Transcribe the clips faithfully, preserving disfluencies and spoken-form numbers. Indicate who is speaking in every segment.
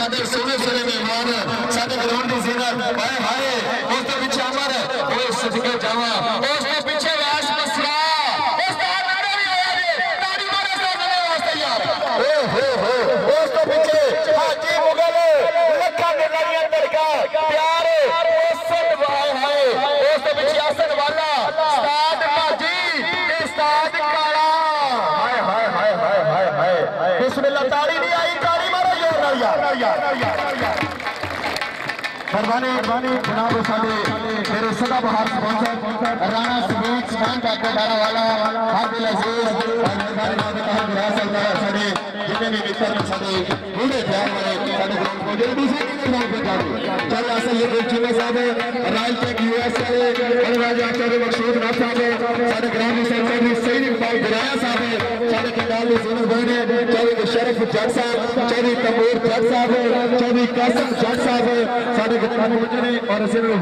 Speaker 1: साडे सोने सोने मेहमान साडे ग्राउंड दी जीनत हाय हाय उस दे पीछे अमर ओए सदके जावा उस दे पीछे वास मसरा उस दा नारा भी आया जी ताड़ी मारे साडे वास्ते यार ओ हो हो उस दे पीछे हाजी मुगल लखा दे लड़ियां तड़का प्यार उसन हाय हाय उस दे पीछे हसन वाला उस्ताद माजी उस्ताद काला हाय हाय हाय हाय हाय हाय बिस्मिल्लाह ताड़ी नहीं आई ताड़ी मारो जोर नाल यार मेहरबानी जनाब साडे मेरे सदा बहार स्पॉन्सर राणा स्वीट्स खान काका डारा वाला हादिल अजीज मेहरबानी नाल कहा गया सरदार साडे जितने भी मित्र साडे बूढ़े प्यार वाले साडे ग्राउंड को जो दूसरे के ग्राउंड पे जाओ चल असल ये चीमे साहब राइल टेक यूएस वाले अनुराज आचार्य मकसूद नाथ साहब साडे ग्राउंड के सरदार सईद इकबाल गुराया साहब साडे कंडाल के सोनू भाई ने चौधरी शरफ जट साहब चौधरी तमूर जट साहब चौधरी कासिम जट साहब साडे और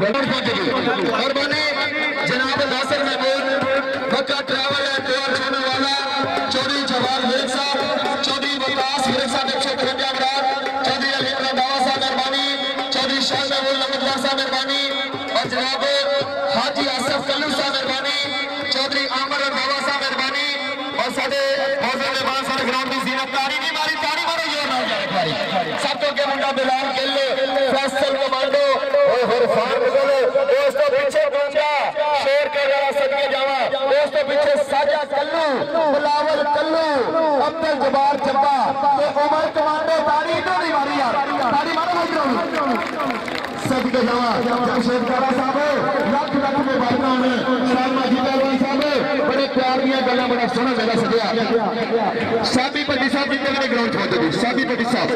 Speaker 1: जनाब नासिर महमूद बक्का ट्रैवल एंड टूर छोड़ने वाला चौधरी जवाहर विरक साहब चौधरी विकास विरक साहब एक सौ तिरंजा अमरान चौधरी अली दावा साहब मेहरबानी चौधरी शाह महमूद लमदवार साहब मेहरबानी और जनाब हाजी आसफ कल्लू साहब मेहरबानी चौधरी आमर दावा साहब मेहरबानी और साडे मौजूद मेहमान साडे ग्राउंड की जीनत ताड़ी नहीं मारी ताड़ी मारो जोर नाल एक बारी सब तो के मुंडा बिलाल केले फैसल कमांडो इरफान मुगल उस तो पीछे गोंजा शेर के जरा सदके जावा उस तो पीछे साजा कल्लू बिलावल कल्लू अब्दुल जब्बार जब्बा ते उमर कमांडो ताड़ी तो नहीं मारी यार ताड़ी मारो मजरूर सदके जावा जमशेद कारा साहब लाख लाख में बातना ने शर्मा जी पहलवान साहब बड़े प्यार दिया गल्ला बड़ा सोना मेरा सदिया साबी पट्टी साहब जितने मेरे ग्राउंड छोड़ दो साबी पट्टी साहब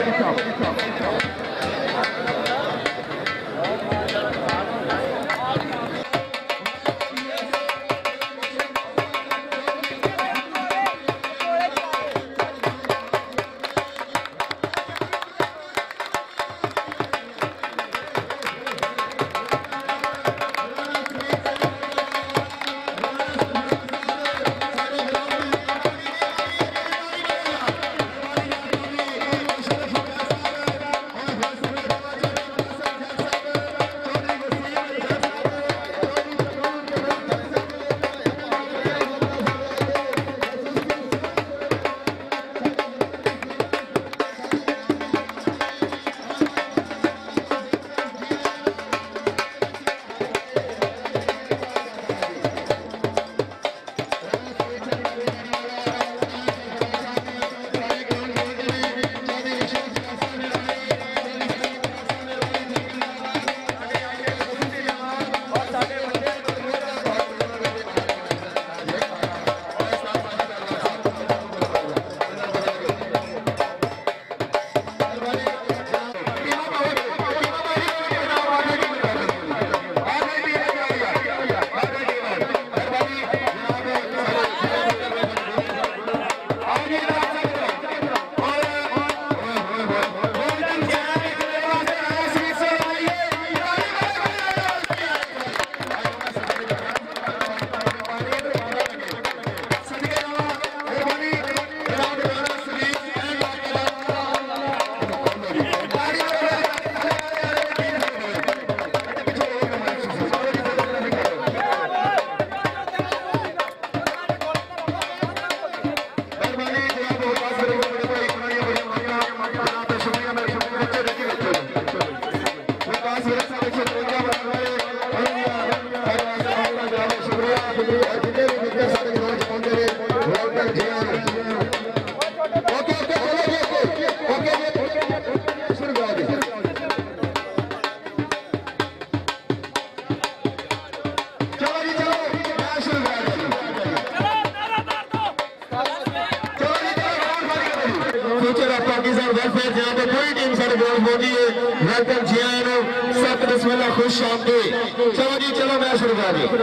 Speaker 1: खुश आमदी चलो जी चलो मैं शुरू कर दी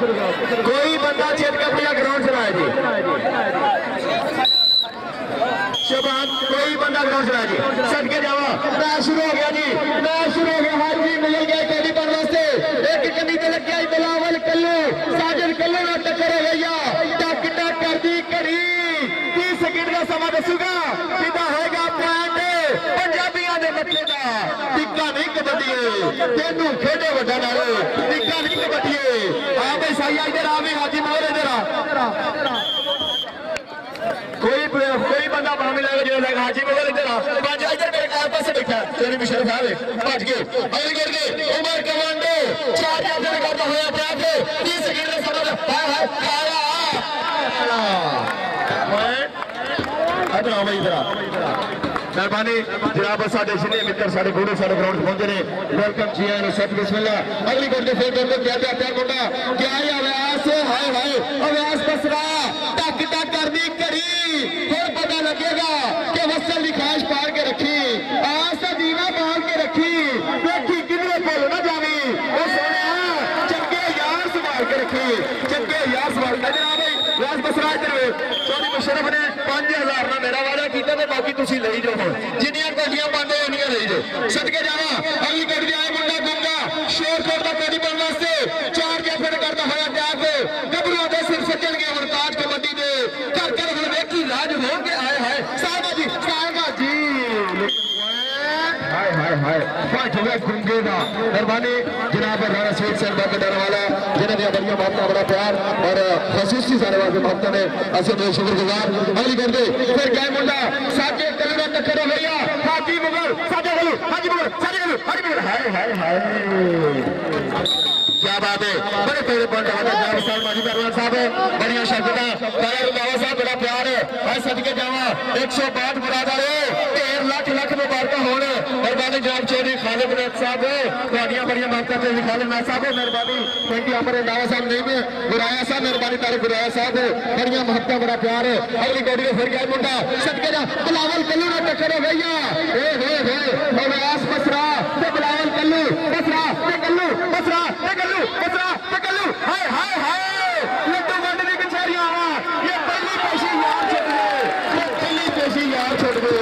Speaker 1: कोई बंदा चेत के अपना ग्राउंड चलाए जी शबान कोई बंदा ग्राउंड चलाए जी सटके जावा मैच शुरू हो गया जी मैच शुरू हो गया हार जी मिल गया कड़ी पर वास्ते एक कमी ते लग गया बिलावल कल्लू साजिद कल्लू ना टक्कर हो गया टक टक कर दी घड़ी तीस सेकंड का समा दसूगा कितना होगा पॉइंट पंजाबियों के रखेगा टिक्का नहीं कबड्डी तेनू खेडे वड्डा नाल टिक्का नहीं कबड्डी हां भाई साई इधर आ भी हाजी मोहर इधर आ कोई कोई बंदा मामले लगे जो लगा हाजी मोहर इधर आ बाजा इधर मेरे कार पास बैठा तेरी मिशन साहब भट गए अगली कर गए उमर कमांडो चार याद करता होया बैठ तीस सेकंड का समय हाय हाय आया मैं इधर आओ भाई इधर मेहरबानी जनाब साडे सीने मित्र साडे गुरु साडे ग्राउंड पहुंचे ने वेलकम जी आए सत बिस्मिल्लाह अगली करते फिर करते क्या क्या क्या मुंडा क्या ही अभ्यास हाय हाय अभ्यास बसरा टक टक करनी करी फिर पता लगेगा कि वसल की खाश पार के रखी आस दीवा पाल के रखी देखी किधरे बोलो ना जावी वो सोने चंगे यार संभाल के रखी चंगे यार संभाल के जनाब भाई व्यास बसरा इधर चौधरी मुशर्रफ ने पांच हजार ना मेरा वादा किया तो बाकी तुम ले जाओ जिन्नियां कोटियां पाते उन्नियां ले जाओ सदके जावा अगली कोटी आए मुंडा गुंगा शोर करता कोटी बन वास्ते चार के फिर करता होया टैग गबरू दे सिर सजन गए हुन ताज कबड्डी दे कर कर हुन देखी राज हो के आए हाय सागा जी सागा जी हाय हाय हाय फाइट हो गया गुंगे दा मेहरबानी जनाब राणा स्वीट सर बात डर वाला जिन्हें दिया बढ़िया बातें बड़ा प्यार और खसूसी सारे वाले बातें ने ऐसे तो शुक्रगुजार अगली कर दे फिर क्या मुंडा साजे कलरा टक्कर हो गया हाजी मुगल साजे गलू हाजी मुगल साजे गलू हाजी मुगल हाय हाय हाय क्या बात है बड़े पेड़ पॉइंट वाला जनाब साहब माजी पहलवान साहब बढ़िया शब्दा काला रुदावा साहब बड़ा प्यार है भाई सदके जावा एक सौ बासठ मुरादारे ढेर लाख लाख मुबारक होने मेहरबानी जनाब चौधरी खालिद नाथ साहब ਤੁਹਾਡੀਆਂ ਬੜੀਆਂ ਮਾਨਤਾ ਤੇ ਖਾलिद नाथ साहब मेहरबानी थैंक यू अमर रंधावा साहब नहीं में गुराया साहब मेहरबानी तारे गुराया साहब बढ़िया महत्ता बड़ा प्यार है अगली कोडी में फिर गया मुंडा सदके जा बिलावल कल्लू ने टक्कर हो गई ए हे हे अवयास बसरा ते बिलावल कल्लू बसरा ते कल्लू बसरा ते कल्लू बसरा ते कल्लू हाय हाय हाय लड्डू बंद दी कचहरियां ये पहली पेशी यार छोड़ गए ये पहली पेशी यार छोड़ गए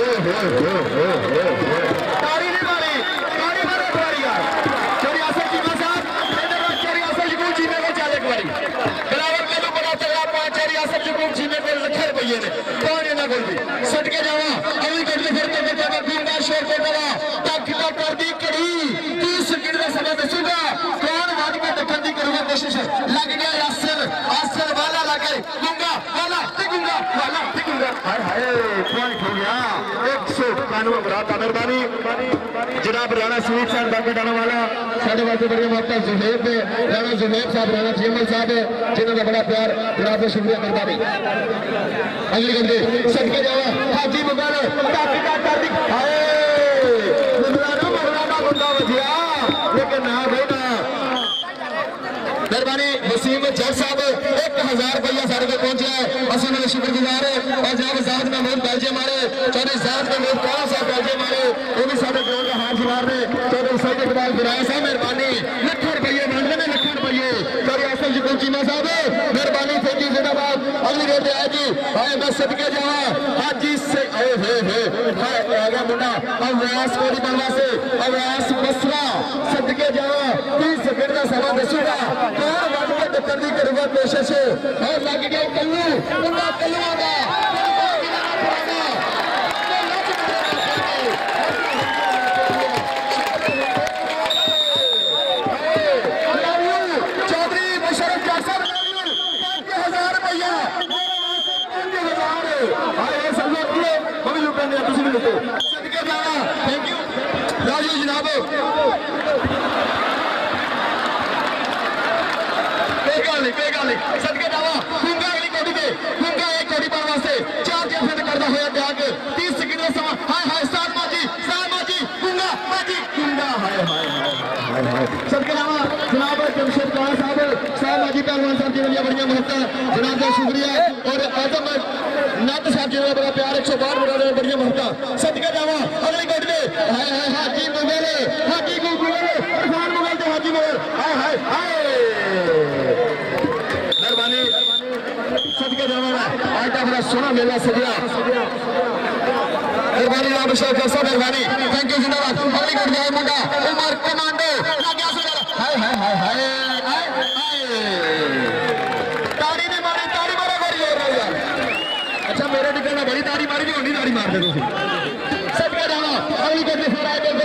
Speaker 1: तारी नहीं मारी तारी मारो बारी यार चोरी आसर चीमा साहब इधर चोरी आसर यकूब जी में को चल एक बारी बिलावल कल्लू बड़ा तगड़ा पांच चोरी आसर यकूब जी में को लखे रुपये ने कौन है ना बोल दी सदके जावा अगली कोडी फिर के बच्चा का गुंडा शोर को करा टक टक कर दी कड़ी तीस सेकंड का समय दसूगा कौन वाद के टक्कर दी करूंगा कोशिश लग गया आसर आसर वाला लगे गुंगा वाला टिकुंगा वाला टिकुंगा हाय हाय पॉइंट हो गया एक सौ इक्यानवे बराबर मेहरबानी जनाब राणा स्वीट सर बाकी डाना वाला साढ़े वास्ते बड़ी मात्रा जुनेब राणा जुनेब साहब राणा जीएमएल साहब जिन्होंने बड़ा प्यार जनाब शुक्रिया मेहरबानी अगली गंदे सदके जावा हाजी मुगल टक टक कर दी हाय मुगला ना मरना ना गुंडा वजिया लेकिन ना भाई ना मेहरबानी वसीम जज साहब एक हजार रुपया सारे को पहुंचा है असं शुक्रगुजार है और जनाब जाद महमूद बैलजे मारे चौधरी जाद महमूद काला साहब बैलजे मारे वो भी सारे ग्राउंड का हाथ सुधार रहे चौधरी सैयद इकबाल गुराया साहब मेहरबानी लखों रुपये मांगते हैं लखों रुपये चौधरी असल यकूब चीमा साहब मेहरबानी थैंक यू जिंदाबाद अगली रोड पे आए जी हाय बस सदके जावा हाजी से ए हे हे हाय आ गया मुंडा अवयास कोडी बनवा से अवयास बसरा सदके जावा तीस सेकंड का समय दसूगा कौन वाद के टक्कर दी करूंगा कोशिश और लग गया कल्लू मुंडा कल्लू आगा चौधरी मुशर्रफ जज साहब पांच हजार रुपया पांच हजार हाय सब लोग मम्मी लोग ने तुम भी लुटो सदके जाना थैंक यू राजू जनाब कोई गल नहीं सदके जावा गुंगा अगली कोडी पे गुंगा एक कोडी पर वास्ते चार के फिर करदा होया त्याग तीस सेकंड का समय हाय हाय साथ माजी साथ माजी गुंगा माजी गुंगा हाय हाय हाय हाय सदके जावा जनाब जमशेद खान साहब साथ माजी पहलवान साहब जी ने बढ़िया महत्ता जनाब का शुक्रिया और आजम नट साहब जी ने बड़ा प्यार एक सौ बारह बड़ा बढ़िया महत्ता सदके जावा अगली कोडी पे हाय हाय हाजी मुगल हाजी मुगल इरफान मुगल ते हाजी मुगल हाय हाय हाय सदके जावा आज का बड़ा सोना मेला सजिया मेहरबानी नाम शेख साहब मेहरबानी थैंक यू जिंदाबाद अगली कोड जाए मुंडा उमर कमांडो लग गया सर हाय हाय हाय हाय हाय ताड़ी ने मारी ताड़ी मारा मारी और यार अच्छा मेरे टिकट में बड़ी ताड़ी मारी नहीं होनी ताड़ी मार दे तुम सदके जावा अगली कोड फिर आए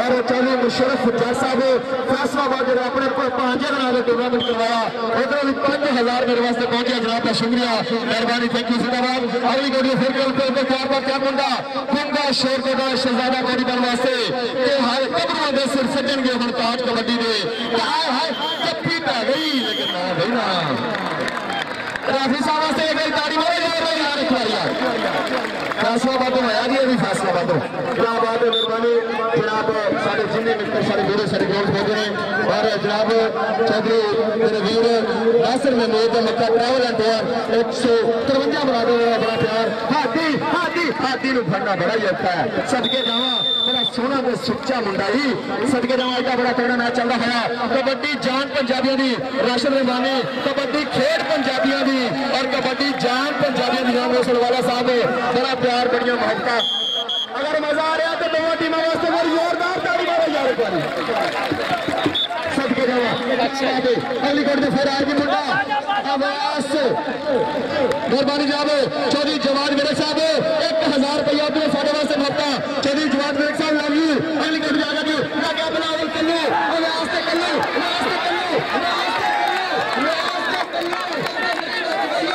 Speaker 1: और चौधरी मुशर्रफ जज साहब फैसलाबाद जो अपने पांच हजार टूर्नामेंट करवाया उधर भी पांच हजार मेरे वास्ते पहुंचे जनाब का शुक्रिया मेहरबानी थैंक यू जिंदाबाद अगली गोडी फिर कल पे चार बार क्या मुंडा कुंगा शेर को दा शहजादा गोडी बन वास्ते के हाय कब्रों दे सिर सजन के हुन ताज कबड्डी दे हाय हाय जप्पी पै गई लेकिन ना भाई ना राफी साहब वास्ते एक ताड़ी मारो यार एक बार यार फैसलाबाद होया जी अभी फैसलाबाद क्या बात है मेहरबानी जनाब साढ़े जिन्ने मित्र सारे वीर सारे ग्राउंड हो गए और जनाब चौधरी मेरे वीर Nasir Mahmood Mecca travel and tour एक सौ तिरवंजा बना दो बड़ा प्यार हाथी हाथी हाथी नूं फड़ना बड़ा ही औखा है सदके जावा बड़ा सोहना ते सुच्चा मुंडा ही सदके जावा एडा बड़ा तगड़ा मैच चलदा होया कबड्डी जान पंजाबियों दी राशिद रहमानी कबड्डी खेड पंजाबियों दी और कबड्डी जान पंजाबियों दी नाम वाला साहब बड़ा प्यार बड़िया मोहब्बत अगर मजा आ रहा तो दोनों टीमों वास्ते फिर जोरदार ताली मारो यार एक बार सदके जावा अच्छा है अगली कोड फिर आएगी मुंडा आवाज मेहरबानी जनाब चौधरी जवान मेरे साहब एक हजार रुपया अपने साढ़े वास्ते मोहब्बत चौधरी जवान मेरे साहब लव यू अगली कोड जाएगा जी लगा बनावल कल्लू आवाज से कल्लू आवाज से कल्लू आवाज से कल्लू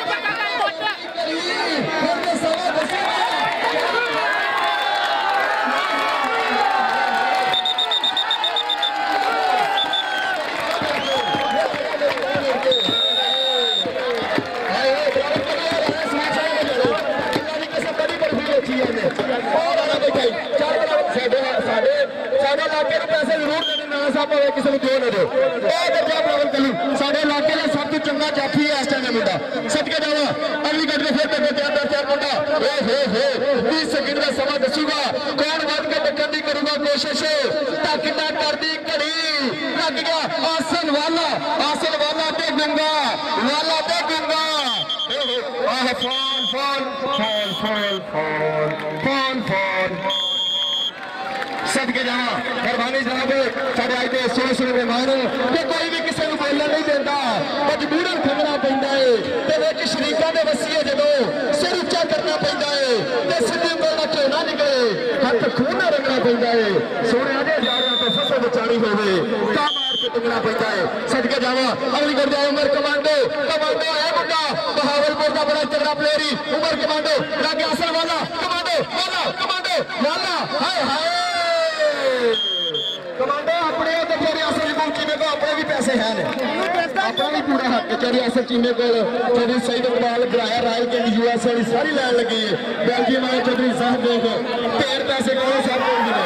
Speaker 1: पैसे जरूर देने ना साहब किसी को दो ना दो साढ़े इलाके का सब तो चंगा जाफी है इस टाइम मुंडा सदके जावा अगली गड्डी फिर तैयार तैयार मुंडा ओ हो हो बीस सेकंड का समा दसूगा कौन वध के टक्कर की करूंगा कोशिश तक ना कर दी घड़ी लग गया आसन वाला आसन वाला ते गुंगा वाला ते गुंगा आह phone phone phone phone phone phone phone सदके जावा मेहरबानी जनाब साढ़े आज के सोने सुने मेहमान कि कोई भी किसी को बोलना नहीं देता मजबूरन खंगना पैंदा है शरीफा के वसीए जो सिर उच्चा करना पैंदा है सीधे उंगल का झोना निकले हथ खून ना रखना पैंदा है सोने आजे जाना तो फसल बचानी होवे का मार के टंगना पैंदा है सदके जावा अगली कर जाए उमर कमांडो कमांडो है मुंडा बहावलपुर का बड़ा तगड़ा प्लेयर ही उमर कमांडो लागे असर वाला कमांडो वाला कमांडो वाला हाय हाय कमांडो अपने चौधरी असर चीमे को अपने भी पैसे हैं अपना भी पूरा हक चौधरी असर चीमे को चौधरी सईद इकबाल ग्राया राय के यूएस वाली सारी लैन लगी है बेल्जियम वाले चौधरी साहब देख ढेर पैसे कौन सब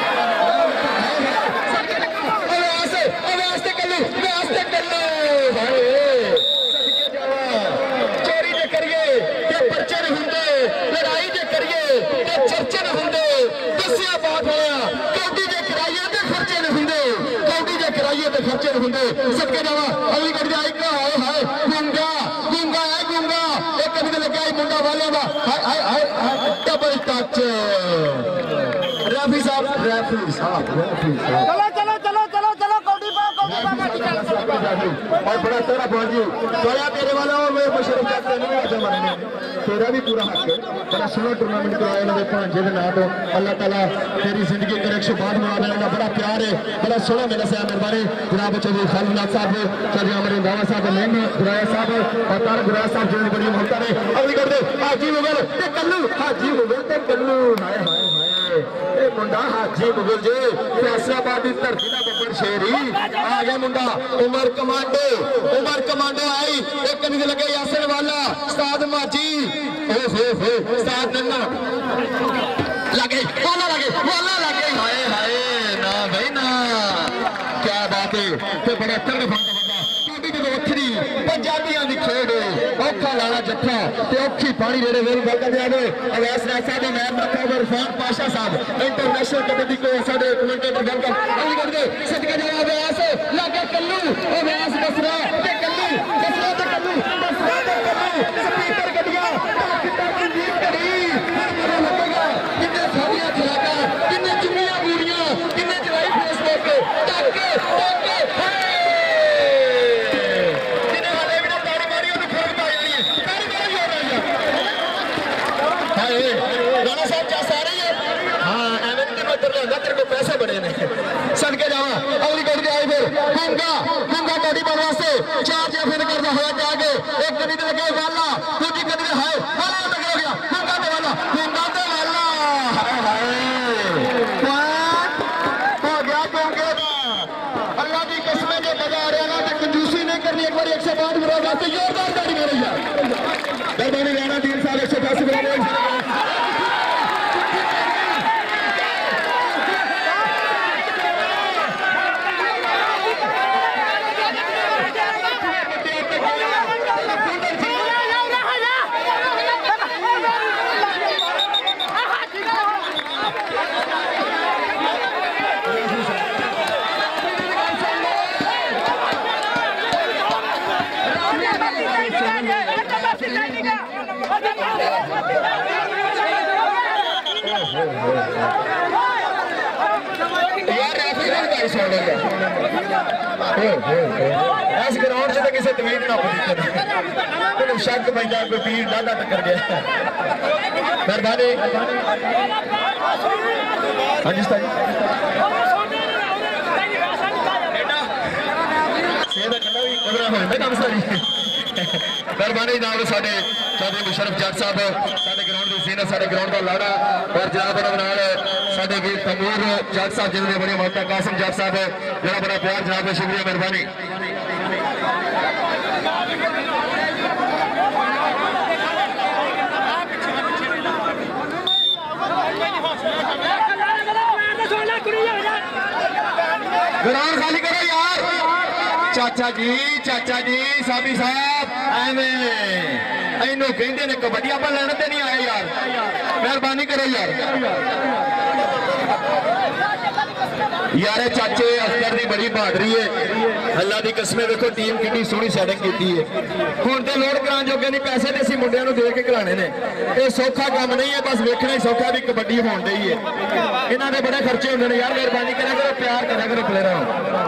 Speaker 1: चोरी जे करिए पर्चे नहीं होंगे लड़ाई जे करिए चर्चे नहीं होंगे दसिया बात होया कौडी जे कराइए तो खर्चे नहीं होंगे कौडी जे कराइए तो खर्चे नहीं होंगे सदके जावा अगली गड्डी आई का हाय हाय गुंगा गुंगा है गुंगा एक कभी तो लगा मुंडा वाले का हाय हाय हाय डबल टच रफी साहब रफी साहब रफी साहब
Speaker 2: चलो चलो चलो चलो कौडी पा कौडी पा
Speaker 1: और बड़ा तेरा पहुंची दया तेरे वाला और मैं मुशर्रफ करते नहीं आते मरने तेरा भी पूरा हक है बड़ा सोहना टूर्नामेंट कराया इन्होंने भांजे के नाम तो अल्लाह ताला तेरी जिंदगी के एक सौ बाद बना देने का बड़ा प्यार है बड़ा सोहना मेरा से मेहरबानी जनाब चौधरी खालिद साहब चौधरी अमर दावा साहब मेन गुराया साहब और तार गुराया साहब जो बड़ी मोहब्बत है अगली कर दे हाजी मुगल ते कल्लू हाजी मुगल ते कल्लू हाय हाय हाय ए मुंडा हाजी मुगल जी फैसलाबाद की धरती का बब्बर शेर ही आ गया मुंडा उमर कमांडो उमर कमांडो आई एक कनी दे लगे यासिर वाला उस्ताद माजी ओ हो हो उस्ताद नन्ना लगे वाला लगे वाला लगे हाय हाय ना भाई ना क्या बात है ते बड़ा तगड़ा बंदा बंदा टूटी जो वखरी पंजाबियां दी खेड औखा लाला जत्था ते औखी पानी रेड़े वेल बंदा दे आवे अवैस रासा दे मैच रखा इरफान पाशा साहब इंटरनेशनल कबड्डी को साडे कमेंटेटर बनकर अगली कर दे सदके जावा अवैस लगे कल्लू अवैस बसरा ते कल्लू बसरा ते कल्लू बसरा ते कल्लू स्पीकर गडिया कितना की नींद करी मेरा लगेगा कितने सारियां खिलाका कितने चुनियां बूढ़ियां कितने चलाई फेसबुक पे टक्के टक्के जिन्हें वाले भी तारी मारी और खोल पा जानी है तारी मारी हो रही है हाय राणा साहब जा रही है हां एवं तेरे को तेरे को पैसे बड़े ने अमराज वास्ते जोरदार ताड़ी मारो यार मेहरबानी राणा तीन साल एक सौ अठासी इस ग्राउंड से किसी तमीज ना पड़ी शक पैदा कोई पीर डाढ़ा टक्कर गया मेहरबानी हाँ जी मेहरबानी नाल साडे चौधरी मुशरफ जट साहब साडे ग्राउंड की सीन साडे ग्राउंड का लाड़ा और जनाब नाल साडे वीर तमूर जट साहब जिन्होंने बड़ी मोहब्बत कासिम जट साहब जरा बड़ा प्यार जनाब शुक्रिया मेहरबानी ग्राउंड खाली करो यार चाचा जी चाचा जी साबी साहब एवें इनू कहते ने कबड्डी आप लैन ते नहीं आए यार मेहरबानी करो यार यार चाचे अख्तर की बड़ी बहादुरी है अल्लाह की कसमें देखो टीम कितनी सोहनी सैटिंग की है हुण तो लोड कराने जोगे नहीं पैसे तो असं मुंडिया दे के कराने ने ये सौखा काम नहीं है बस वेखना ही सौखा भी कबड्डी होने दी है इन्हों के बड़े खर्चे होंगे ने यार मेहरबानी करा करो प्यार करा करो प्लेयरों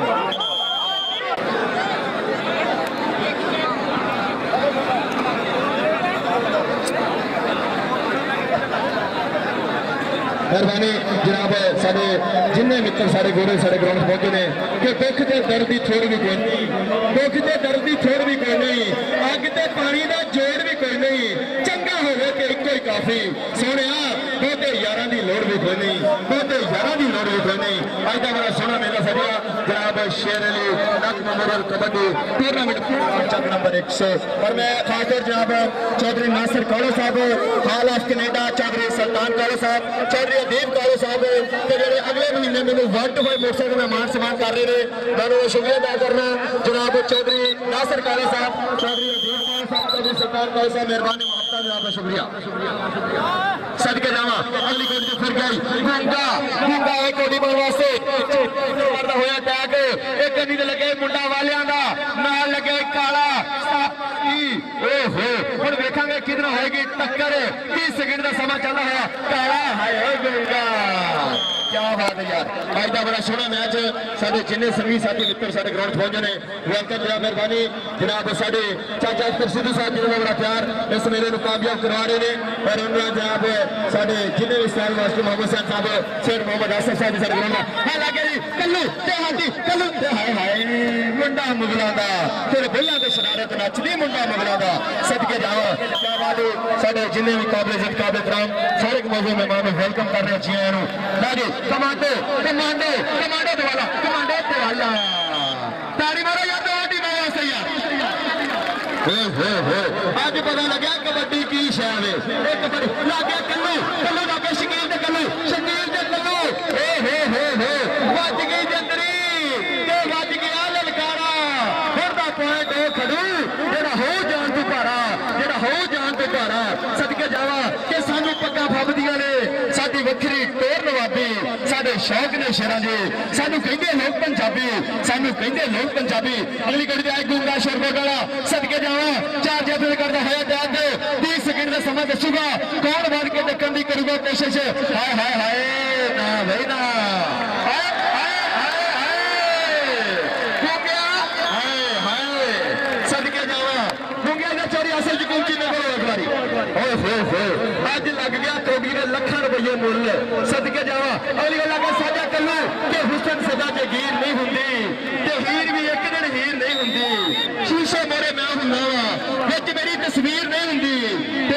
Speaker 1: मेहरबानी जनाब साढ़े जिन्ने मित्र साढ़े गोरे साढ़े ग्राउंड पहुंचे ने कि दुख के दर्द की छोड़ भी कोई नहीं दुख के दर्द की छोड़ भी कोई नहीं अग ते पानी का जोड़ भी कोई नहीं चंगा होवे कि इको ही काफी सोने बहुते यार की लोड़ भी कोई नहीं बहुते यार की लोड़ भी कोई नहीं अज का बड़ा सोहना मेला सजा जनाब शेर अली नक मेमोरियल कबड्डी टूर्नामेंट चक नंबर एक सौ और मैं खासतौर जनाब चौधरी नासिर कालो साहब हाल ऑफ कनेडा चौधरी सुल्तान कालो साहब चौधरी अदीब कालो साहब जेडे अगले महीने मैंने वन टू फाइव मोटरसाइकिल में मान सम्मान कर रहे हैं मैं शुक्रिया अदा करना जनाब चौधरी नासिर कालो साहब चौधरी अदीब कालो साहब चौधरी सुल्तान कालो साहब मेहरबानी मुहब्बत जनाब शुक्रिया सदके जावा अगली कोटी फिर गई गूंगा गूंगा एक कोटी पाने वास्ते करदा होया टैग एक गड्डी ते लगे मुंडा वालियां दा नाल लगे काला ओहो हुण वेखांगे किधर होएगी टक्कर तीस सेकंड का समा चलदा होया काला हाय हाय गूंगा क्या बात है यार आज का बड़ा सोहना मैच साडे जिन्ने संगी साथी मित्र साडे ग्राउंड पहुंचे ने वेलकम जनाब मेहरबानी जनाब साडे चाचा अख्तर सिद्धू साहब जिन्होंने बड़ा प्यार इस मेले को कामयाब करवा रहे हैं और उन्होंने जनाब साडे जिन्ने भी स्टाइल मास्टर मोहम्मद साहब साहब शेर मोहम्मद आसफ साहब साडे ग्राउंड हां लगे जी कल्लू ते हाथी कल्लू ते हाय हाय मुंडा मुगलां दा फिर बुल्लां ते शरारत नचदी मुंडा मुगलां दा सदके जाओ क्या बात है साडे जिन्ने भी काबिल इज्जत काबिल इकराम सारे मौजूद मेहमान वेलकम कर रहे हैं जी आनू कमांडो कमांडो कमांडो दवाला कमांडो दवाला ताड़ी मारो यार दो टीम वास्ते यार हो हो हो आज पता लगा कबड्डी की शय है एक कबड्डी लगे कल्लू कल्लू लगे शकील ते कल्लू शकील ते कल्लू हो हो हो हो बच गई जंदरी ते बच गया ललकारा फिर दा पॉइंट ओ खड़ू जेड़ा हो जान तू भारा जेड़ा हो जान तू भारा सदके जावा कि सानू पग्गा फबदियां ने साडी वखरी टोर नवाबी साडे शौक ने शेरां जी सानू कहंदे लोग पंजाबी सानू कहंदे लोग पंजाबी अगली गड्डी ते आए गूंगा शोरबोगला सदके जावा चार जैसे करदा होया टैग तीस सेकंड का समय दसूगा कौन बढ़ के टक्कर दी करूगा कोशिश हाय हाय हाय ना भाई ना हाय हाय हाय हाय गूंगा हाय हाय सदके जावा गूंगा दा चोरी असल च कुंची ने बोलो एक बारी ओए होए होए आज लग गया कोगी ने लाखां रुपये मुल सदके जावा अगली गल लगा साजा कल्लू कि हुसन सदा ते हीर नहीं हुंदी ते हीर भी एक दिन हीर नहीं हुंदी शीशे मोरे मैं हुंदा वा विच मेरी तस्वीर नहीं हुंदी ते बंदे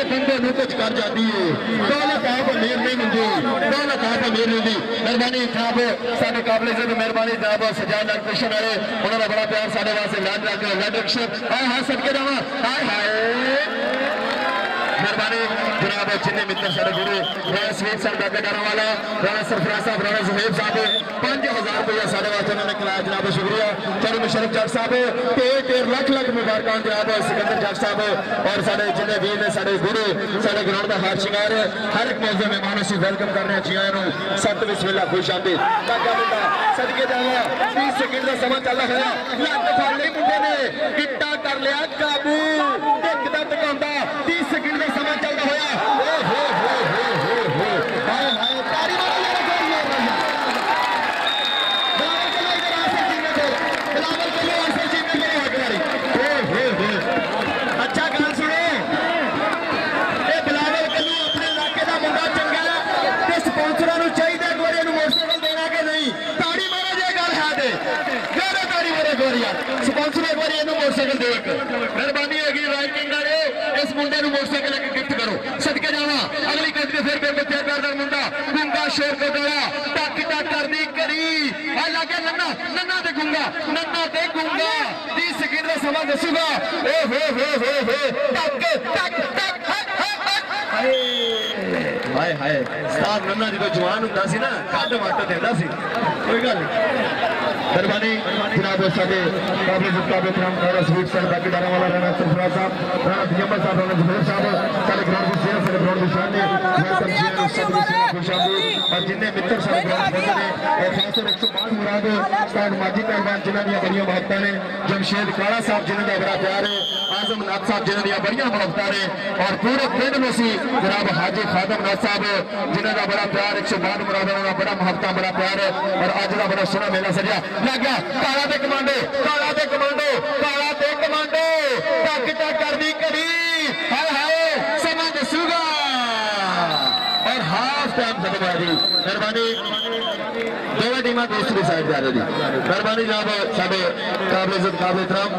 Speaker 1: सब कुछ कर जाती है दौलत आप अमीर नहीं होंगी दौलत आप अमीर नहीं होंगी मेहरबानी जनाब साडे काबले से मेहरबानी जनाब सजाद इलेक्ट्रिशियन वाले उन्होंने बड़ा प्यार साडे वास्ते लैंड रख इलेक्ट्रिशियन हाय हाय सदके जावा हाय हाय मेहरबानी जनाब जिन्हें मित्र सारे गुरु राणा स्वीट साहब बागे डारा वाला राणा सरफराज साहब राणा सुहेब साहब पांच हजार रुपया साढ़े वास्ते उन्होंने खिलाया जनाब शुक्रिया चौधरी मुशर्रफ जट साहब ढेर ढेर लख लख मुबारक जनाब सिकंदर जट साहब और साढ़े जिन्हें वीर ने साढ़े गुरु साढ़े ग्राउंड का हार शिंगार हर एक मौजूद मेहमानों से वेलकम कर रहे हैं जी आया सत बिस्मिल्लाह खुश आमदीद काका बेटा सदके जावा तीस सेकंड का समा चल रहा है लग फड़ ली मुंडे ने किट्टा कर लिया काबू टिकदा टिकांदा तीस सेकंड का समा चलता होया ओ हो हो हो हो हो हाय हाय तारी मारो यार गोल मार रहा बिलावल चलो इधर आसर जीने को बिलावल चलो आसर जीने को हकदारी ओ हो हो अच्छा गाल सुनो ए बिलावल कल्लू अपने इलाके दा मुंडा चंगा ते स्पॉन्सरां नु चाहिदा एक बार इनु मोटरसाइकिल देना के नहीं ताड़ी मारो जे गल है ते गरे ताड़ी मारो गोर यार स्पॉन्सर एक बार इनु मोटरसाइकिल दे मेहरबानी होगी रैंकिंग वाले इस मुंडे नु मोटरसाइकिल एक गिफ्ट करो सदके जावा अगली कद फिर बेबते प्यार मुंडा गुंगा शेर को डोला टक टक करनी करी आ लागे नन्ना नन्ना ते गुंगा नन्ना ते गुंगा तीस सेकंड का समा दसूगा ओ हो हो हो हो टक टक टक हाय हाय उस्ताद नन्ना जो जवान हुंदा सी ना कद मट देंदा सी कोई गल मेहरबानी जनाब साडे काबिल जुफ्ता बेहतराम राणा स्वीट साहब बाकी डारा वाला राणा सरफराज साहब राणा दिगंबर साहब राणा जुबैर साहब साडे ग्राउंड की सेवा साडे ग्राउंड की शान ने वेलकम जी सब खुशामदी और जिन्हें मित्र साडे ग्राउंड पहुंचे ने और खासतौर एक सौ पांच मुराद उस्ताद माजिद मेहमान जिन्हां दी बड़ियां मोहब्बतां ने जमशेद काला साहब जिन्हां दा बड़ा प्यार है आजम नाथ साहब जिन्हां दी बड़ियां मोहब्बतां ने और पूरे पिंड में सी जनाब हाजी खादम नाथ साहब जिन्हां दा बड़ा प्यार एक सौ पांच मुराद दा बड़ा मोहब्बतां बड़ा प्यार है और अज दा बड़ा सोहना मेला सजिया लग गया काला ते कमांडो काला ते कमांडो काला ते कमांडो टक टक करनी करी हाय हाय समा दसूगा और हाफ टाइम खत्म है जी मेहरबानी दोनों टीमां दूसरी साइड जा रही मेहरबानी जनाब साडे काबिल इज्जत काबिल एहतराम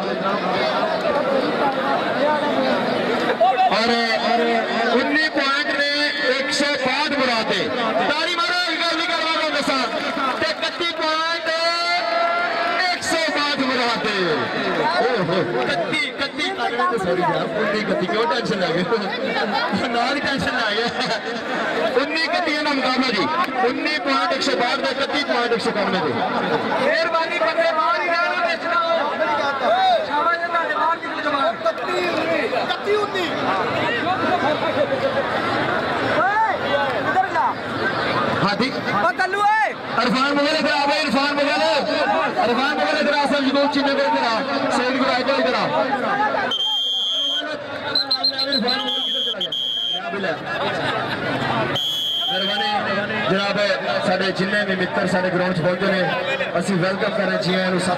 Speaker 1: और उन्नीस पॉइंट ने एक सौ पांच मुरादे तारी मारो गल नहीं करवा दसा इकतीस पॉइंट एक सौ पांच मुरादे कत्ती कत्ती सॉरी यार उन्नीस कत्ती क्यों टेंशन ले गए नाल ही टेंशन ले गया उन्नीस कत्ती का मुकाबला जी उन्नीस पॉइंट एक सौ बारह का इकतीस पॉइंट एक सौ इक्यानवे के मेहरबानी बंदे मार ही रहना बेचना शाबाश अल्लाह ने मार दी जमात कत्ती कत्ती उन्नीस इधर जा हां ठीक ओ कल्लू है इरफान मुगल इधर आ भाई इरफान मुगल इरफान मुगल इधर आ सब जो चिन्ह को इधर आ सैयद को आइए इधर आ इरफान मुगल किधर चला गया बिला मेहरबानी जनाब साडे जिन्ने भी मित्र साडे ग्राउंड च पहुंचे ने असि वेलकम कर रहे जी नु सब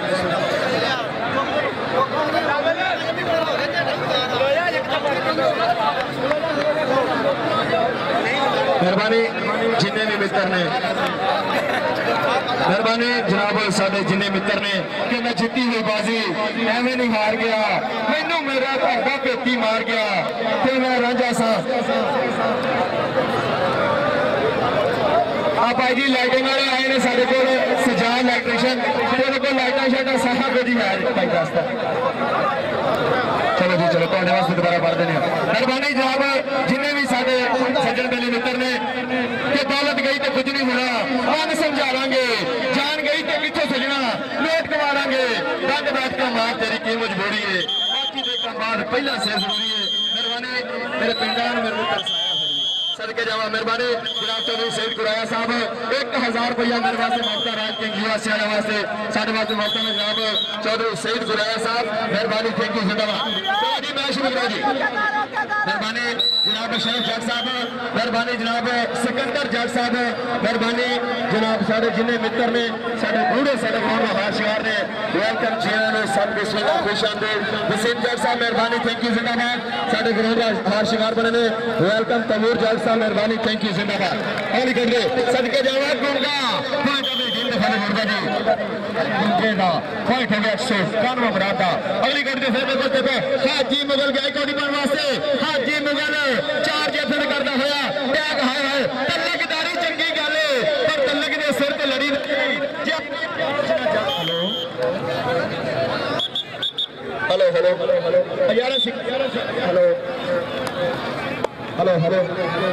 Speaker 1: मेहरबानी जिन्ने भी मित्र ने मेहरबानी जनाब साडे जिन्ने मित्र ने कि मैं जीती हुई बाजी एवं नहीं हार गया मैनू मेरा भागा पेती मार गया फिर मैं रांझा सा आप आई जी लाइटिंग वाले आए ने साढ़े को सजाद इलेक्ट्रिशियन तेरे को लाइटा शाइटा सारा कुछ ही है चलो जी चलो तुहाडे वास्ते दोबारा पढ़ देने मेहरबानी जनाब जिन्हें भी साडे सज्जन बेली मित्र ने कि दौलत गई तो कुछ नहीं होना मन समझा लांगे जान गई तो कितों सजना नोट कमा लांगे दंड बैठ कर मार तेरी की मजबूरी है बाकी देखा बाद पहला से जरूरी है मेहरबानी मेरे पिंडां मेरे मित्र सदके जावा मेहरबानी जनाब चौधरी सैयद कुराया साहब एक हजार रुपया मेरे वास्ते मौका राज किंग यूएसए वाले वास्ते साढ़े वास्ते मौका में जनाब चौधरी सैयद कुराया साहब मेहरबानी थैंक यू जिंदाबाद जी मैं शुरू करा जी मेहरबानी जनाब शरीफ जट साहब मेहरबानी जनाब सिकंदर जट साहब मेहरबानी जनाब साढ़े जिन्हें मित्र ने साढ़े बूढ़े साढ़े कौन हार शिकार ने वेलकम जी सब बिस्मिल्लाह खुश आमदीद वसीम जट साहब मेहरबानी थैंक यू जिंदाबाद साढ़े गुरु का हार शिकार बने ने वेलकम तमूर जट साहब मेहरबानी थैंक यू जिंदाबाद और कर दे सदके जावा गुंगा पॉइंट अभी जिंद फले गुंगा जी गुंगे दा पॉइंट है एक सौ इक्यानवे मुरादा अगली कर दे फिर बोलते पे हाजी मुगल गए कोडी पर वास्ते हाजी मुगल चार चार जतन करता होया टैग हाय हाय तलकदारी चंगी गल है पर तलक दे सिर ते लड़ी हेलो हेलो हेलो यार हेलो हेलो हेलो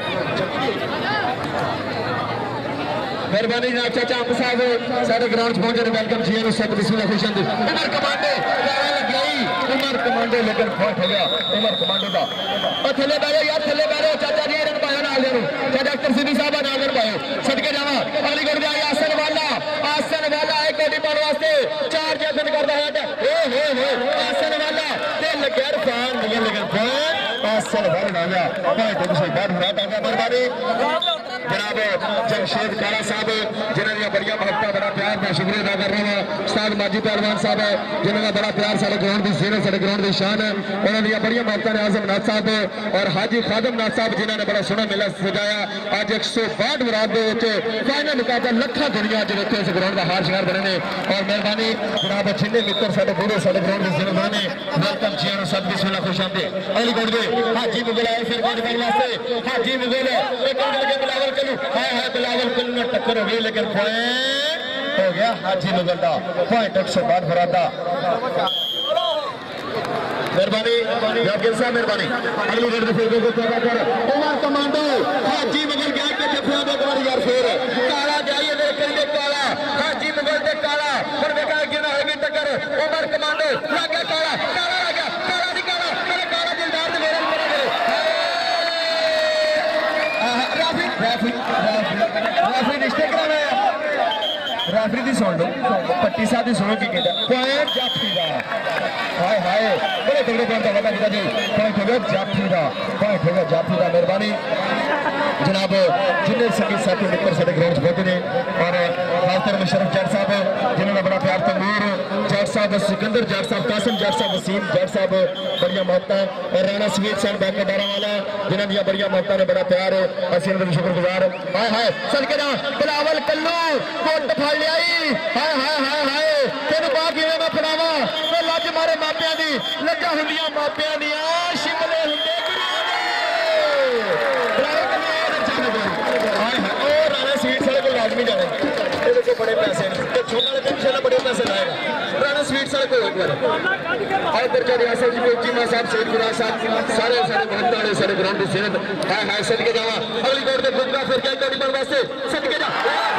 Speaker 1: मेहरबानी जनाब चाचा अंब साहब सारे ग्राउंड पहुंचे वेलकम जी सब बिस्मिल्लाह खुशन उमर कमांडो गई उमर कमांडो लेकिन फौट हो गया उमर कमांडो का और थले बैठो यार थले बैठो चाचा जी रन पाया नाल दे चाचा अख्तर सिद्धी साहब नाल रन पायो सदके जावा अगली गढ़ आई आसन वाला आसन वाला एक कोटी पाने वास्ते चार जतन करता है ओ हो हो आसन वाला ते लगैर फान नहीं लेकिन फान आसन वाला गया भाई तो से बाहर हरा टांगा मेहरबानी जनाब जमशेद काला साहब जिन्होंने बड़िया महत्ता बड़ा प्यार मैं शुक्रिया अदा कर रहा हूँ उस्ताद माजी पहलवान साहब जिन्होंने बड़ा प्यार सारे ग्राउंड की सीरत सारे ग्राउंड की शान है उन्होंने बड़िया महत्ता ने आजम नाथ साहब और हाजी खादम नाथ साहब जिन्होंने बड़ा सोहना मेला सजाया अज एक सौ बाहठ मुराद फाइनल मुकाबला लखा दुनिया जो इस ग्राउंड का हार शिकार बने और मेहरबानी जनाब जिन्हें मित्र साढ़े पूरे साढ़े ग्राउंड की सीरत बने वेलकम जी सब बिस्मिल्लाह खुश आमदीद अगली गौड़ दे हाजी मुगल आए फिर गौड़ करने वास्ते हाजी मुगल एक बिलावल कलू हाय हाय बिलावल कलू ने टक्कर हो गई लेकिन पॉइंट हो गया हाजी मुगल का पॉइंट एक सौ बाहठ मुरादा मेहरबानी जाकिर साहब मेहरबानी अगली गढ़ फिर को पैदा कर उमर कमांडो हाजी मुगल गया के जफिया दे बार यार फिर काला जाइए मेरे करीब काला हाजी मुगल दे काला पर देखा कि ना होगी टक्कर उमर कमांडो लगा काला काला लगा काला नहीं काला मेरे काला दिलदार दे मेरे मेरे राफी राफी राफी रिश्ते कराना रेफरी दी सुन लो पट्टी साहब दी सुनो की कहता पॉइंट जाफी दा हाय हाय बड़े तगड़े पॉइंट का वादा जी पॉइंट हो गया जाफी दा पॉइंट हो गया जाफी दा मेहरबानी जनाब जिन्हें संगीत साथी मित्र साडे ग्राउंड पहुंचे ने और खासकर मुशर्रफ जट साहब जिन्होंने बड़ा प्यार तंदूर जट साहब सिकंदर जट साहब कासिम जट साहब वसीम जट साहब बढ़िया मोहब्बत और राणा स्वीट सन बैक डारा वाला जिन्होंने बढ़िया मोहब्बत ने बड़ा प्यार असीं उनके शुक्रगुजार हाय हाय सदके जा बिलावल कल्लू कोट फड़ लियाई हाय हाय हाय हाय तेन पा किवें मैं फड़ावा मैं लज मारे मापियां दी लज्जा हुंदियां मापियां दियां शिमले हुंदे लाजमी जाने को बड़े पैसे छोटा वाले बड़े पैसे लाएगा राणा स्वीट सारे को एक बार और दर्जा रियासत जी चीमा साहब सैयद गुरा साहब सारे सारे महत्ता वाले सारे ग्राउंड की सेहत है है सदके जावा अगली गौड़ के गुप्ता फिर क्या करी बन वास्ते सदके जा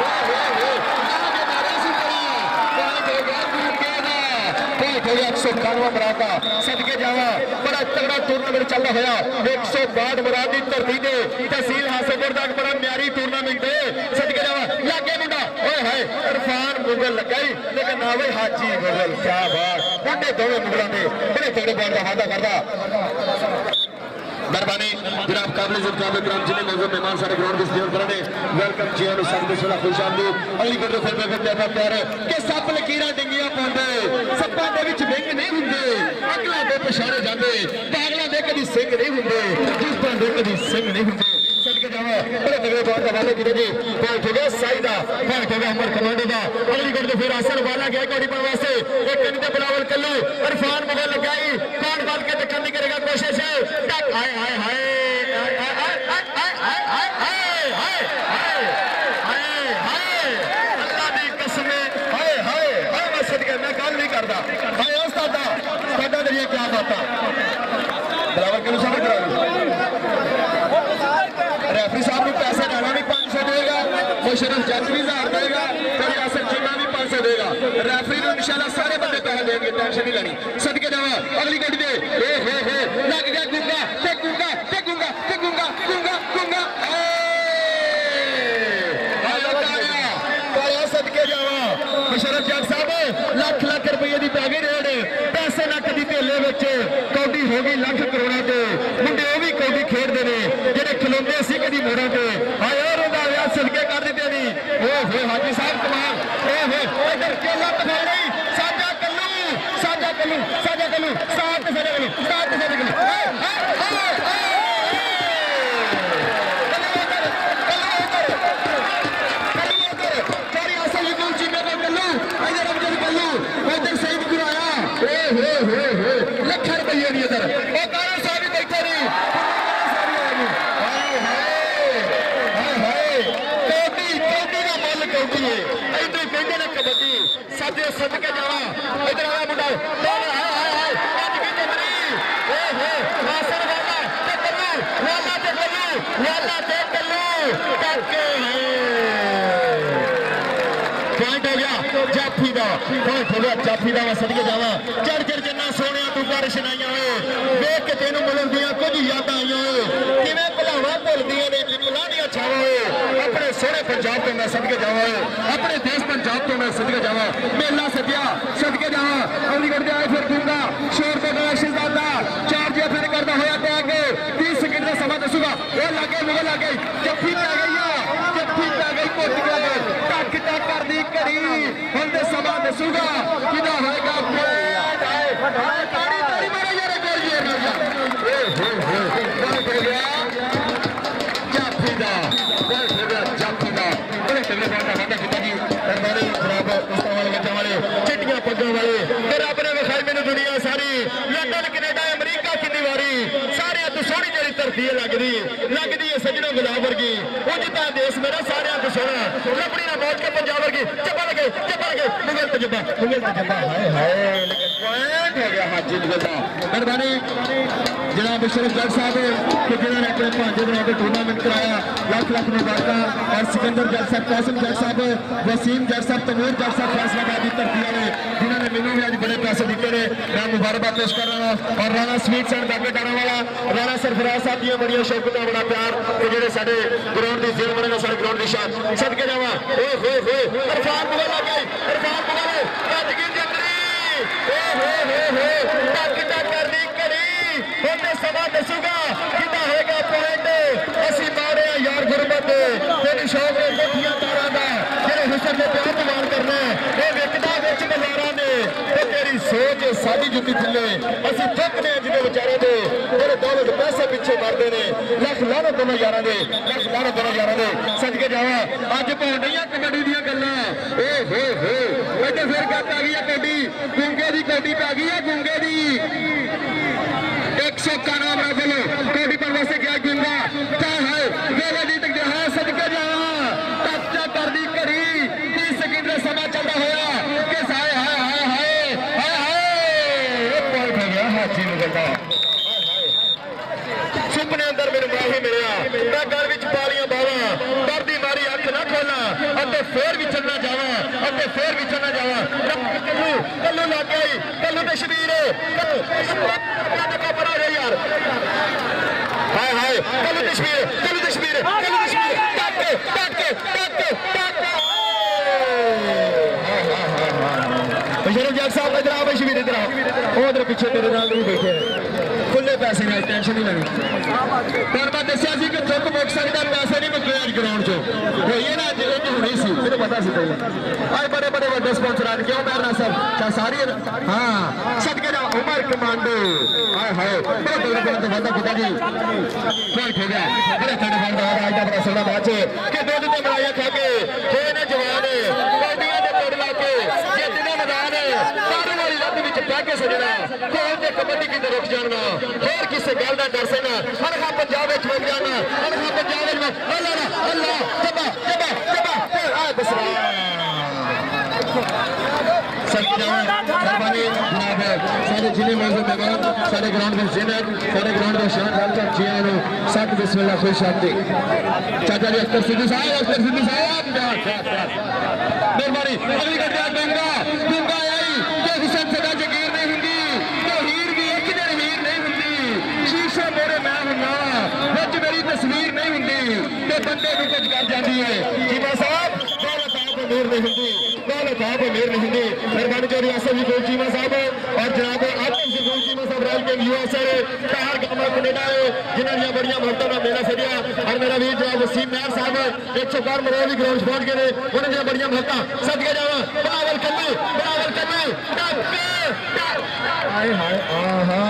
Speaker 1: एक सौ इक्यानवे मुरादा सदके जावा बड़ा तगड़ा टूर्नामेंट चल रहा है एक सौ बाहठ मुरादी धरती दे तहसील हासिलपुर तक बड़ा म्यारी टूर्नामेंट है सदके जावा लागे मुंडा ओए हाय इरफान मुगल लगाई लेकिन ना भाई हाजी मुगल क्या बात मुंडे दोवें मुगलों ने बड़े तगड़े बॉल का वादा करदा मेहरबानी जनाब काबिल इज़्ज़त ग्राम जिले मौजूद मेहमान सारे ग्राउंड की सेवा करने वेलकम जी और सब बिस्मिल्लाह खुश आमदीद अगली गढ़ फिर मैं कहता प्यार कि सप लकीरां डिंगियां पाਉਂਦੇ सप्पां दे विच विंग नहीं हुंदे अगला दे पछाणे जांदे पागलां दे कदी सिंह नहीं हुंदे जिस्तां दे कदी सिंह नहीं हुंदे सदके जावा बड़े तगड़े बॉल का वाले गिरे जी पॉइंट हो गया साइदा पॉइंट हो गया उमर कमांडो का अगली गढ़ फिर आसन वाला गया कोड़ी पर वास्ते एक कन्ने बिलावल कल्लू इरफान मुगल लगाई कौन बात के टक्कर नहीं करेगा कोशिश है टक हाय हाय हाय अल्लाह दी कसम हाय हाय हाय मैं सदके मैं गल नहीं करदा हाय उस्ताद साडा दरिया क्या बात बिलावल कल्लू साहब करा रेफरी साहब को पैसे डाला भी पाँच सौ देगा मुशर्रफ जज भी हजार देगा फिर यासर चीमा भी पाँच सौ देगा रेफरी को इंशाल्लाह सारे बंदे पैसे देंगे टेंशन नहीं लेनी सदके जावा अगली गड्डी दे ए हे हे लग गया गुंगा ते गुंगा ते गुंगा ते गुंगा गुंगा गुंगा सदके जावा मुशर्रफ जज साहब लाख लाख रुपये की पै गई रेड पैसे नक की ढेले कौडी हो गई लाख करोड़ा से मुंडे वो भी कौडी खेडते हैं जेडे खिलौते सी कभी मोड़ा से हाय और सदके कर दिते नहीं ओ हो हाजी साहब कमाल ओ हो इधर केला पकड़ नहीं साजा कल्लू साजा कल्लू साजा कल्लू साथ साजा कल्लू साथ साजा कल्लू लख रुपये नहीं इधर काला साहब बैठे नहीं कबड्डी सदे सद के जावा इधर आया मुंडा हाय हाय हाय आज की जमरी ओ हो नासर वाला ते कल्लू वाला ते कल्लू वाला ते कल्लू करके पॉइंट हो गया जाफी दा पॉइंट हो गया जाफी दा मैं सदके जावा चढ़ चढ़ जिन्ना सोने तू बारिश नहीं आए देख के तेनू मिलदियां कुछ यादां आईयां होए किवें भुलावां भुलदियां ने लाड़ियां छावां होए अपने सोहने पंजाब तो मैं सदके जावा अपने देश पंजाब तो मैं सदके जावा मेला सदिया सदके जावा अलीगढ़ दे आए फिर दूंगा शोर तो गया शहजादा चार जिया फिर करता होया टैग तीस सेकंड का समा दसूगा वो लागे मुगल आ गई जफ्फी पै गई जफ्फी पै गई कुट गया टक टक कर दी घड़ी हुण ते समा दसूगा किदा होएगा ताड़ी ताड़ी मारो यार गोल जोर लग गया ओ हो हो बहुत हो गया जाफी दा बहुत हो गया जाफी दा बड़े तगड़े बॉल का वादा किया जी दरबारी खराब उस्ताद वाले बच्चों वाले चिट्टियां पग्गों वाले फिर आपने विखाई मैंने दुनिया सारी लंदन कनेडा अमरीका कितनी बारी सारे तो सोहनी जेड़ी धरती है लगदी लगदी है सजनों गुलाब वर्गी उजता देश मेरा सारे तो सोहना लपड़ी ना मौज के पंजाब वर्गी चप्पा लगे चप्पा लगे मुगल तजब्बा मुगल तजब्बा हाय हाय लेकिन पॉइंट हो गया हाजी मुगल दा मेहरबानी जनाब शरीफ जज साहब कि जिन्होंने अपने भांजे बना के टूर्नामेंट कराया लाख लाख मुबारक और सिकंदर जज साहब कासिम जज साहब वसीम जज साहब तमूर जज साहब फैसलाबाद की धरती वाले जिन्होंने मैंने भी अज बड़े पैसे दिते ने मैं मुबारकबाद पेश कर रहा और राणा स्वीट्स एंड बागे डारा वाला राणा सरफराज साहब दी बड़िया शौकत बड़ा प्यार ते जेडे साडे ग्राउंड दी जेल बने साडे ग्राउंड दी शान सदके जावा ओए होए होए इरफान मुगल आ गई इरफान मुगल राजगीर जंगली ओए होए होए होए टक टक कर दी घड़ी हुण समा दसूगा किदा होएगा पॉइंट असी मारे यार गुरबत तेरी शौक है कोठियां तारा दा जेडे हुसन दे प्यार मान करना ए विकदा विच नजारा ने ते तेरी सोच साडी जुत्ती थल्ले असी थकने जिदे विचारे दे तेरे दौलत पैसे पीछे मारदे ने लख लानत दोनों यारां दे लख लानत दोनों यारां दे सदके जावा अज पाउं नहीं कबड्डी दीयां गल्लां ओ हो हो इत्थे फिर गल आ गई है कबड्डी गुंगे दी कबड्डी पै गई है गुंगे दी एक सौ का नाम राफेलो कबड्डी पर वैसे क्या गुंगा क्या है वेले दी तक है सदके जावा टक टक कर दी घड़ी तीस सेकंड का समा चलदा होया कि हाय हाय हाय हाय हाय हाय पॉइंट हो गया हाजी मुगल दा सुपने अंदर मेरे माही मिलिया मैं घर विच पालियां बावा डर दी मारी अख ना खोला अते फिर भी चलना जावा अते फिर भी चलना जावा कल्लू कल्लू लग गई कल्लू ते शबीर बड़ा रे यार हाय हाय कल्लू ते शबीर कल्लू ते शबीर कल्लू ते शबीर टक टक टक टक बशरफ जग साहब इधर आओ शबीर इधर आओ उधर पीछे तेरे नाल भी बैठे खुले पैसे ना टेंशन नहीं लेनी पर मैं दसिया सी कि चुक मुक सकता पैसे नहीं मुके अज ग्राउंड चो होइए ना जो होनी सी मेरे पता सी पहले आज बड़े बड़े बड़े स्पॉन्सर आने क्यों मेरा सब क्या सारी हाँ सदके जाओ उमर कमांडो हाय हाय बड़ा बड़ा बड़ा वादा पिताजी पॉइंट हो गया बड़े थोड़े बंद हो आज का बड़ा सोना मैच कि दूध ते मलाई खा के होए ने जवान कबड्डियां दे तोड़ ला के जित दे मैदान तारे वाली रत विच पै के सजना कोल ते कबड्डी की रुक जाना फिर किसी गल का डर सेना अनखा पंजाब विच रुक जाना अनखा पंजाब विच अल्लाह अल्लाह जबा जबा जबा आ बसरा मेहरबानी जनाब सारे जिले मौजूद मेहमान सारे ग्राउंड में जिन्नत सारे ग्राउंड में शान डालकर जिया नो सत बिस्मिल्लाह खुश आमदी चाचा जी अख्तर सिद्धू साहब अख्तर सिद्धू साहब मेहरबानी अगली गड्डी डूंगा डूंगा आई कि हुसैन सदा जगीर नहीं हुंदी तो हीर भी एक दिन हीर नहीं हुंदी शीशा मेरे मैं हुंदा विच मेरी तस्वीर नहीं हुंदी ते बंदे नूं कुछ कर जांदी है चीमा साहब दौलत आप अमीर नहीं हुंदी दौलत आप अमीर नहीं हुंदी मेहरबानी चौधरी आसफ जी गोल चीमा साहब और जनाब आतिफ जी गोल चीमा साहब रैल के यूएसए बाहर गामा कनेडा है जिन्होंने बड़िया महत्ता का मेला सजिया और मेरा वीर जनाब वसीम नायर साहब एक सौ कार मरोली ग्राउंड पहुंच गए उन्होंने बड़िया महत्ता सदके जावा बनावल कल्लू बनावल कल्लू हाय हाय आहा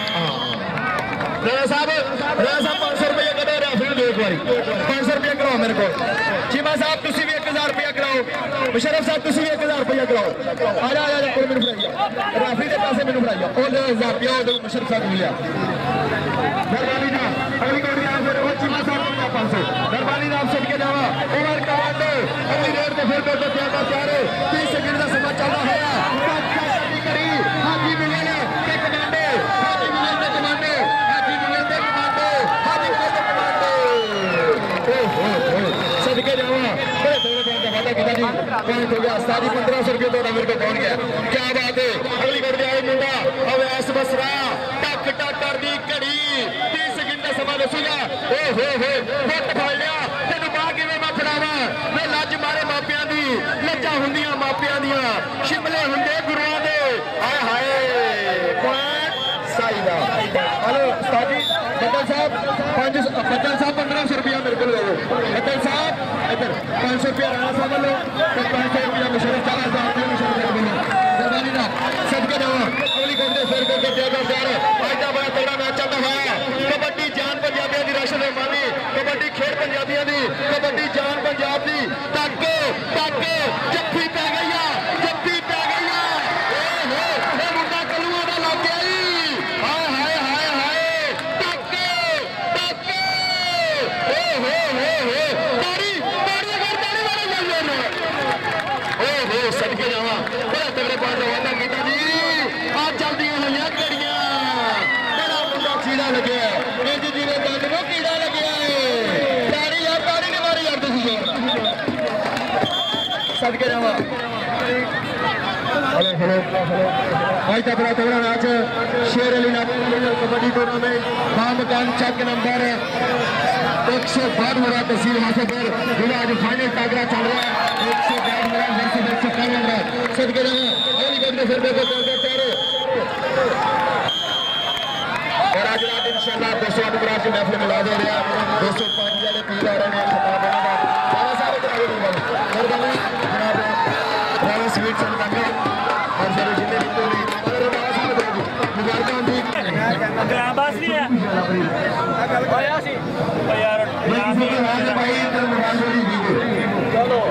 Speaker 1: राणा साहब राणा साहब पांच सौ रुपया कदों राफिल दो एक बारी पांच सौ रुपया कराओ मेरे को चीमा साहब तुसी भी एक हजार रुपया कराओ मुशर्रफ साहब तुसी भी एक हजार रुपया कराओ आ जा आ जा मैनू फड़ाइया राफिल के पैसे मैनू फड़ाइया और हजार रुपया मुशर्रफ साहब मिलिया मेहरबानी ना अगली कोई चीमा साहब पांच सौ मेहरबानी ना आप सदके जावा उमर कमांडो अगली रेड तो फिर करते तैयार तैयार तीस सेकंड का समय चलता होया करी हाजी मिले ने ते कमांडो हाजी मिले ते कमांडो हाजी मिले ते कमांडो हाजी मिले ते कमांडो ओ हो हो सदके जावा बड़े थोड़े टाइम का वादा किया जी पॉइंट हो गया सारी पंद्रह सौ रुपये तो मेरे को पहुंच गया क्या बात है अगली रेड आए मुंडा अवैस बसरा टक टक दी घड़ी तीस सेकंड का समय दसूगा ओ हो हो वक्त फड़ लिया तेन मां किवें मैं फड़ावा मैं लज मारे मापियां दी लज्जा हुंदियां मापियां दियां शिमले हुंदे गुरुआं दे हाय हाय पॉइंट सही दा हेलो उस्ताद जी बदल साहब पांच बदल साहब पंद्रह सौ रुपया मेरे को दे दो बदल साहब इधर पांच सौ रुपया राणा साहब लो तो पांच सौ रुपया मुशर्रफ चार हजार रुपया मुशर्रफ कर दो मेहरबानी ना सदके जावा अगली घंटे फिर करके तैयार तैयार आज का बड़ा तगड़ा मैच चलता है कबड्डी जान पंजाबियों की राशि मेहमानी कबड्डी खेल पंजाबियों की कबड्डी जान पंजाब की तक तक जफ्फी पै गई है जफ्फी पै गई है मुंडा कलूआ का लग गया जी हाय हाय हाय हाय तक तक ओ हो हो हो तारी तारी अगर तारी वाले चल जाने ओ हो सदके जावा बड़ा तगड़े पार्ट वादा कीता जी आज चलदियां होइयां घड़ियां बड़ा मुंडा कीड़ा लगे इंज जिवें दंद नु कीड़ा लगे तारी यार तारी ने मारी यार तुसी सदके जावा हेलो हेलो आज का बड़ा तगड़ा मैच शेर अली कबड्डी टूर्नामेंट बामकान चक नंबर एक सौ बारह मेरा तहसील हासिल आज फाइनल टागरा चल रहा है एक सौ बारह मेरा वर्ष एक सौ पहले मेरा सदके जावा अगली घंटे फिर देखो तैयार और आज रात इंशाल्लाह दो सौ आठ बराज की महफिल मिला दे रहा दो सौ पांच वाले पीर आ रहे हैं बाबा साहब मेहरबानी जनाब राणा स्वीट सन कांगे और सारे जितने भी पूरी अगर बाबा साहब मुबारक दी
Speaker 3: ग्रामबास नहीं है आया सी यार
Speaker 1: भाई इधर मुबारक दी चलो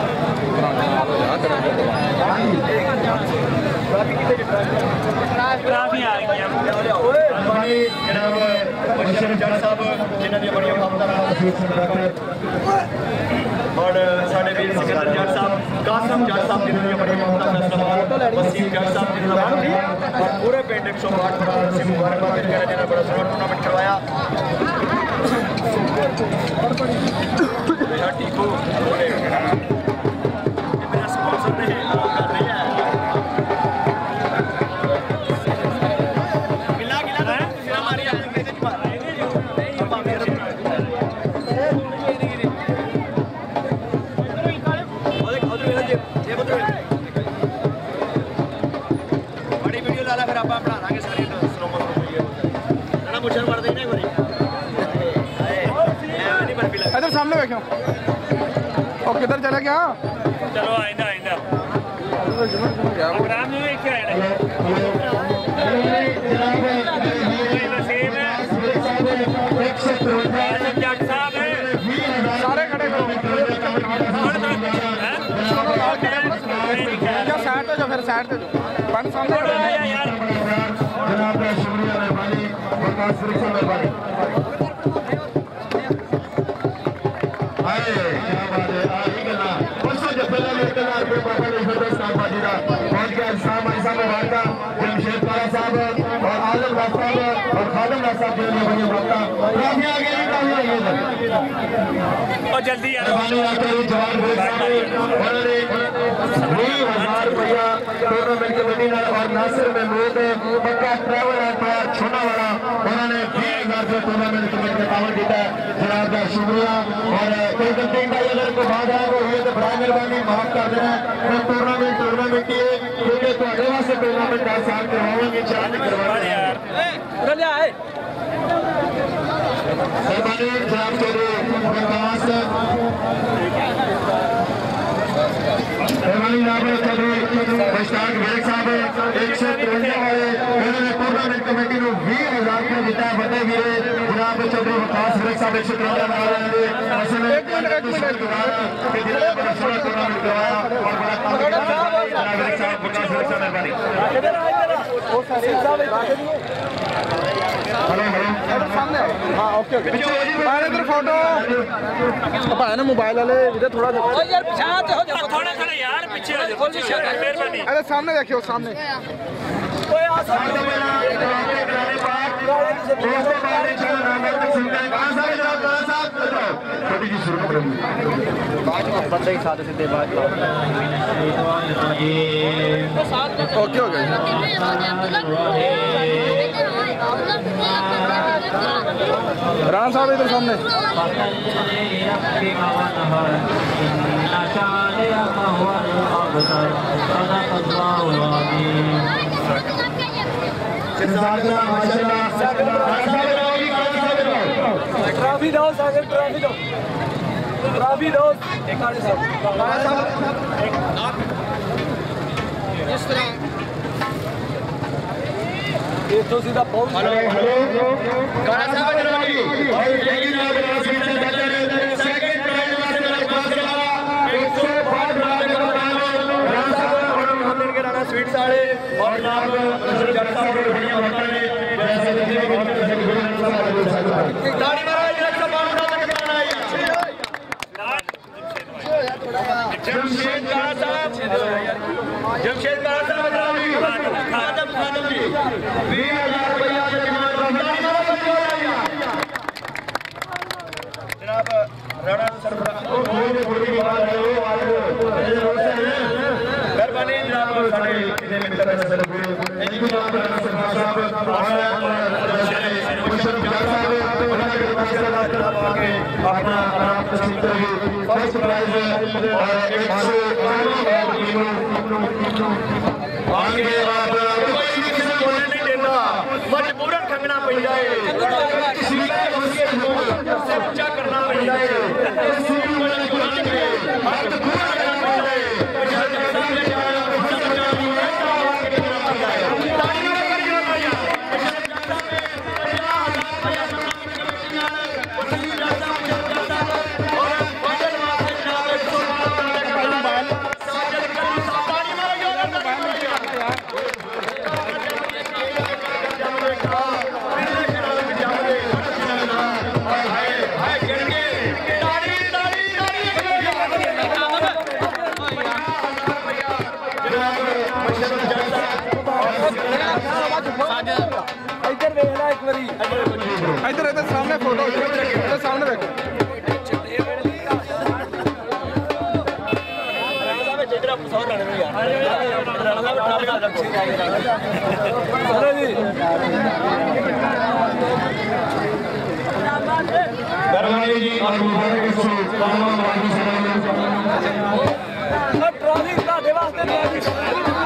Speaker 3: ट्राफी आ गई
Speaker 1: जनाब मुशर्रफ जट साहब जिन्हों ने बड़ी मुहब्बत और साढ़े वीर सिकंदर जट साहब कासम जट साहब जिन्होंने बड़ी मुहब्बत वसीम जट साहब जिन्होंने पूरे पिंड एक सौ आठ से मुबारकबाद जिन्होंने बड़ा सोहना टूर्नामेंट करवाया टीको मेरा स्पॉन्सर नहीं है
Speaker 2: इधर सामने बैठो और किधर चला गया
Speaker 3: चलो आइंदा आइंदा प्रोग्राम में क्या है जट साहब है
Speaker 2: सारे खड़े करो साइड पे जो फिर साइड पे जो बन सामने
Speaker 3: यार
Speaker 1: जनाब शुक्रिया मेहरबानी बरकात सिर्फ मेहरबानी
Speaker 3: और जल्दी यार
Speaker 1: टूर्नामेंट कमेटी और नासिर महमूद पक्का ट्रैवल एम्पायर छोटावाला उन्होंने बीस हजार रुपये टूर्नामेंट कमेटी का तावन किया जनाब का शुक्रिया और कोई गलती अगर कोई बात है वो ये तो बड़ा मेहरबानी माफ कर देना मैं टूर्नामेंट टूर्नामेंट की क्योंकि थोड़े वास्ते टूर्नामेंट दस साल करवाएंगे चार नहीं करवाएंगे यार मेहरबानी जनाब चौधरी प्रकाश मेहरबानी जनाब चौधरी मुश्ताक विवेक साहब एक सौ तिरवंजा वाले उन्होंने टूर्नामेंट कमेटी को बीस हजार रुपये दिता बड़े वीरे जनाब चौधरी प्रकाश विवेक साहब एक सौ तिरवंजा ला रहे हैं टूर्नामेंट करवाया और बड़ा काम किया जनाब विवेक साहब प्रकाश विवेक साहब मेहरबानी
Speaker 4: सामने हाँ ओके ओके इधर फोटो ना मोबाइल वाले इधर थोड़ा
Speaker 2: यार पीछे हो जाओ
Speaker 3: थोड़ा थोड़ा यार पीछे हो जाओ मेहरबानी
Speaker 4: अरे सामने देखियो सामने
Speaker 1: बंदे ही साथ सीधे बात
Speaker 4: ओके हो गया राणा साहब इधर सामने
Speaker 2: ट्रॉफी दो सागर ट्रॉफी दो ट्रॉफी दो एक आगे साहब इस तरह ये तो सीधा बहुत
Speaker 1: हेलो हेलो काला साहब ट्रॉफी और लेकिन आप स्वीट से बचे सेकंड प्राइज वाले मेरे पास चला एक सौ पाँच रुपए का दाम राणा साहब और मंदिर के राणा स्वीट वाले और जनाब जट साहब को बढ़िया होता है जैसे जैसे दाढ़ी महाराज एक सौ पाँच रुपए का दाम है जमशेद काला साहब जमशेद काला साहब ट्रॉफी खादम खादम जी बीस हजार रुपया के डिमांड दाढ़ी महाराज जनाब राणा सरबराह को कोई बड़ी बात है वो आज मेहरबानी जनाब साडे किने मित्र सर थैंक यू जनाब राणा सरबराह साहब मुशर्रफ खान साहब उन्होंने के पास जनाब आके अपना आराम तस्लीम करेंगे फर्स्ट प्राइज और एक सौ आगे आप कोई भी किसी को नहीं देता मजबूरन खंगना पड़ जाए किसी का मुश्किल हो से ऊंचा करना पड़ जाए किसी भी वजह को नहीं हाथ पूरा करना पड़ जाए विशाल के सामने जाए फंस जाए आवाज के देना पड़ जाए तालियां बजाइए भैया विशाल के सामने पचास हजार रुपया सम्मान के मिलने वसीम राजा मुजद्दा और वजन वाले जनाब एक सौ बारह साजद कली सातानी मारा गया
Speaker 2: इधर देखना एक बारी
Speaker 4: इधर इधर सामने फोटो इधर सामने देखो
Speaker 1: मेहरबानी जी और मुबारक हो तमाम बाकी
Speaker 2: ट्रॉफी का देवास्ते